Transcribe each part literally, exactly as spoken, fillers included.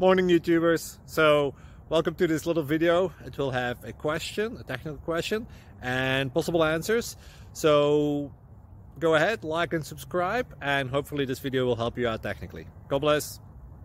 Morning YouTubers. So welcome to this little video. It will have a question, a technical question, and possible answers. So go ahead, like and subscribe, and hopefully this video will help you out technically. God bless.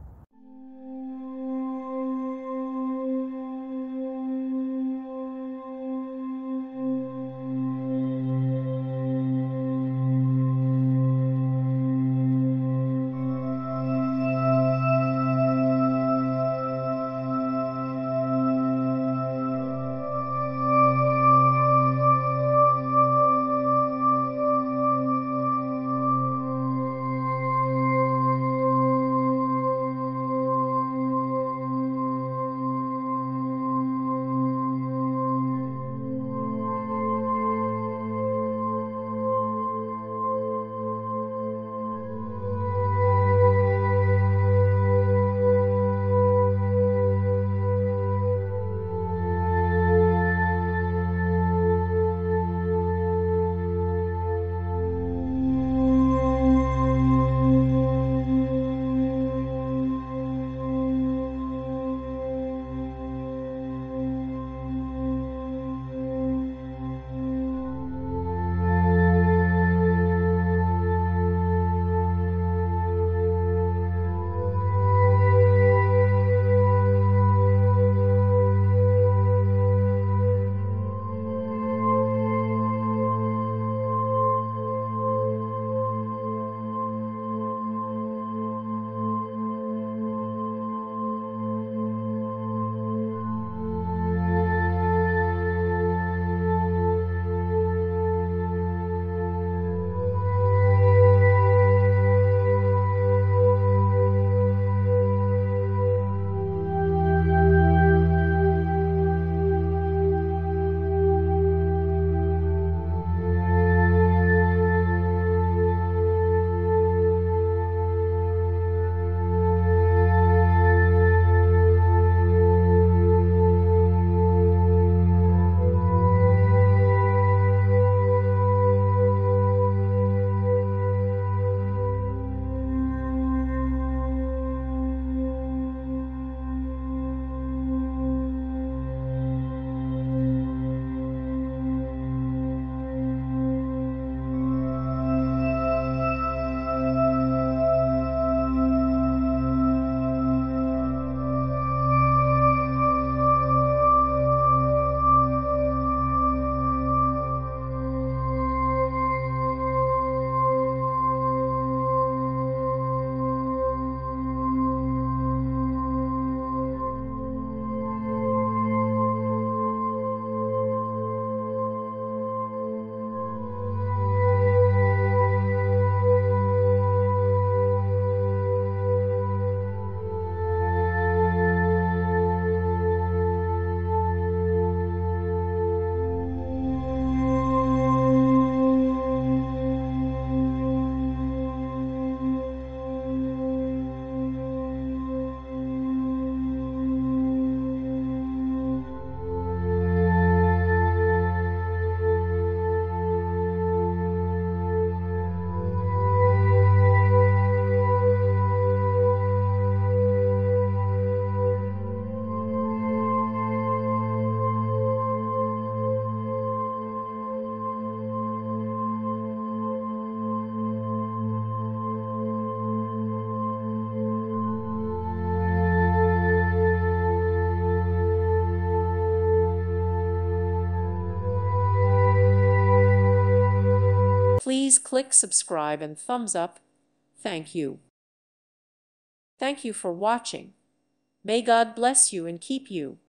Please click subscribe and thumbs up. Thank you. Thank you for watching. May God bless you and keep you.